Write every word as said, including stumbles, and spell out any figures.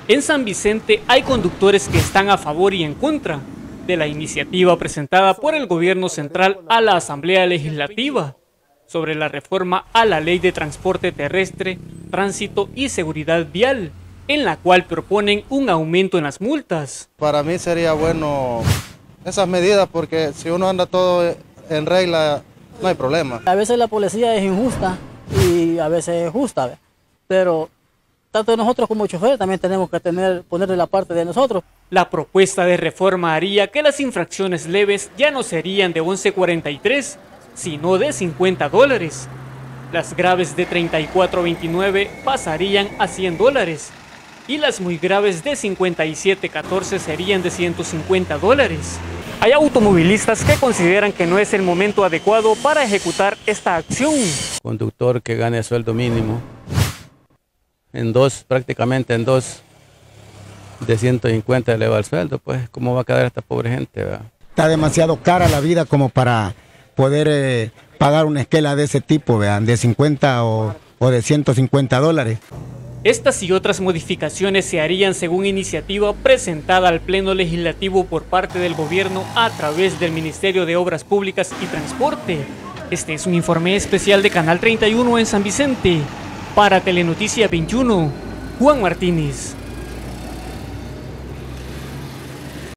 En San Vicente hay conductores que están a favor y en contra de la iniciativa presentada por el gobierno central a la Asamblea Legislativa sobre la reforma a la Ley de Transporte Terrestre, Tránsito y Seguridad Vial, en la cual proponen un aumento en las multas. Para mí sería bueno esas medidas porque si uno anda todo en regla no hay problema. A veces la policía es injusta y a veces es justa, pero tanto nosotros como choferes también tenemos que tener, ponerle la parte de nosotros. La propuesta de reforma haría que las infracciones leves ya no serían de once cuarenta y tres, sino de cincuenta dólares. Las graves de treinta y cuatro veintinueve pasarían a cien dólares y las muy graves de cincuenta y siete catorce serían de ciento cincuenta dólares. Hay automovilistas que consideran que no es el momento adecuado para ejecutar esta acción. Conductor que gane sueldo mínimo, en dos, prácticamente en dos, de ciento cincuenta eleva el sueldo, pues ¿cómo va a quedar esta pobre gente, ¿verdad? Está demasiado cara la vida como para poder eh, pagar una esquela de ese tipo, ¿vean? De cincuenta o, o de ciento cincuenta dólares. Estas y otras modificaciones se harían según iniciativa presentada al Pleno Legislativo por parte del gobierno a través del Ministerio de Obras Públicas y Transporte. Este es un informe especial de Canal treinta y uno en San Vicente. Para Telenoticia veintiuno, Juan Martínez.